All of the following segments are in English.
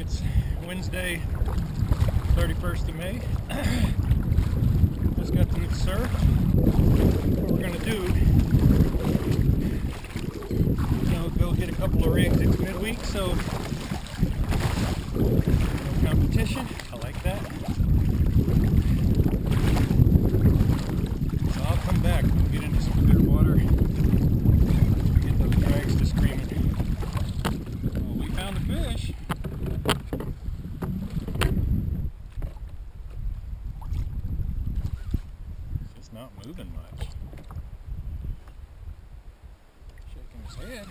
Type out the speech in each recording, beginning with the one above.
It's Wednesday, 31st of May. Just got to get surf. What we're going to do, go get a couple of rigs. It's midweek, so no competition. I like that. So I'll come back and get into some clear water. Get those drags to screaming. Well, we found a fish. It's just not moving much. Shaking his head.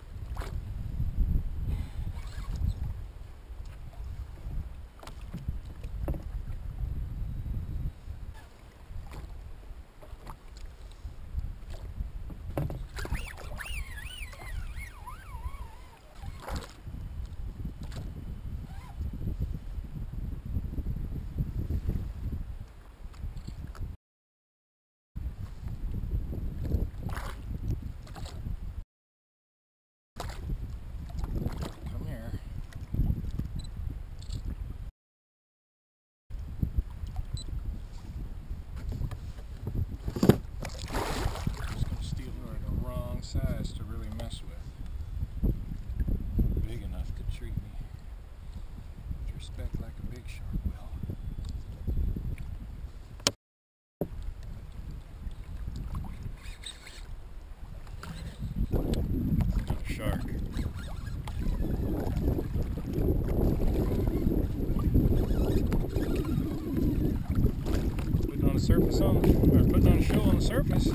Size to really mess with. Big enough to treat me with respect like a big shark will. Not a shark. Putting on a surface or putting on a show on the surface.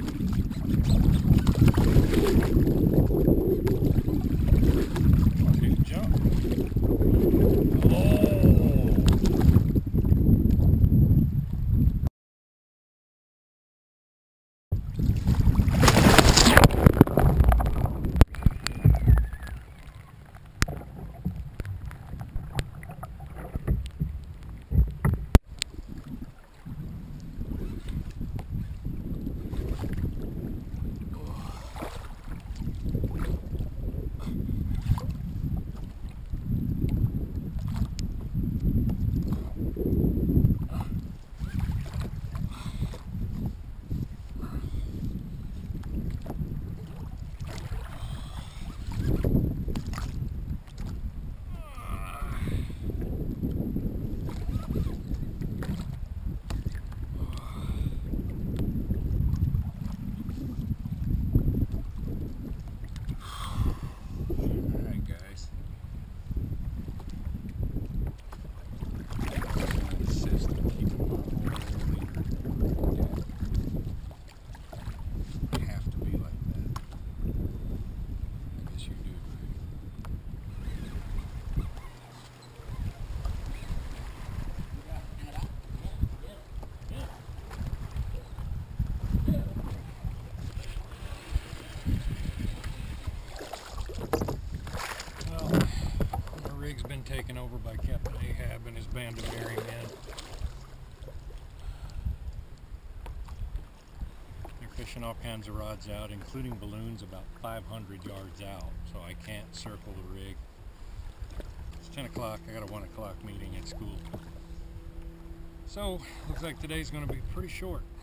Rig's been taken over by Captain Ahab and his band of merry men. They're fishing all kinds of rods out, including balloons about 500 yards out, so I can't circle the rig. It's 10 o'clock, I got a 1 o'clock meeting at school. So, looks like today's going to be pretty short.